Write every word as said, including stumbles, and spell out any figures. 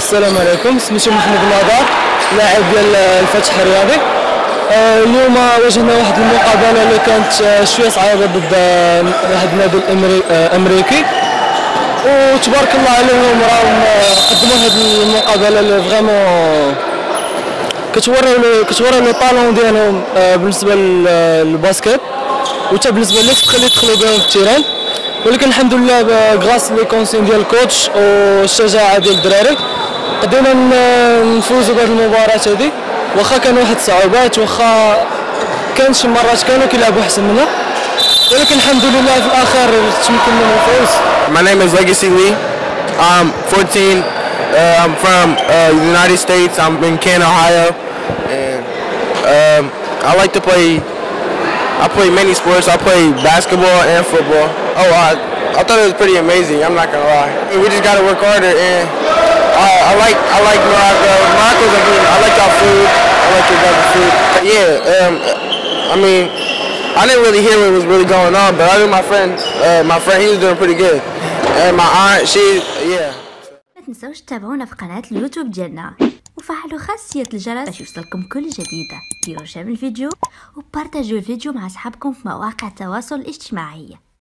السلام عليكم، سميتو محمد نضار، لاعب ديال الفتح الرياضي. آه اليوم واجهنا واحد المقابله اللي كانت آه شويه صعيبه ضد آه واحد النادي الامريكي، وتبارك الله عليهم راهم قدموا هذه المقابله اللي فريمون كتوريو كتوريو لو طالون ديالهم آه بالنسبه للباسكيت، وحتى بالنسبه للفخ اللي دخلوا بهم في التيران. ولكن الحمد لله غراس لي كونسين ديال الكوتش والشجاعه ديال الدراري قدرنا نفوزوا بهذه المباراه هذه، واخا كانوا واحد الصعوبات، واخا كان شي مرات كانوا كيلعبوا احسن منا، ولكن الحمد لله في الاخر تمكنا من الفوز. My name is Legacy Lee. I'm fourteen. Uh, I'm from uh, the United States. I'm in Canton, Ohio, and um, I like to play. I play many sports. I play basketball and football. Oh, I, I thought it was pretty amazing. I'm not gonna lie. We just gotta work harder, and I, I like I like Morocco. Morocco's a good. I like our food. I like your guys' food. But yeah, um, I mean, I didn't really hear what was really going on, but I knew my friend. Uh, my friend, he was doing pretty good, and my aunt, she, yeah. ما تنسوش تتابعونا في قناة اليوتيوب ديالنا وفعلوا خاصية الجرس باش يوصلكم كل جديدة. ديروا شير الفيديو وبارطاجيو الفيديو مع اصحابكم في مواقع التواصل الاجتماعي.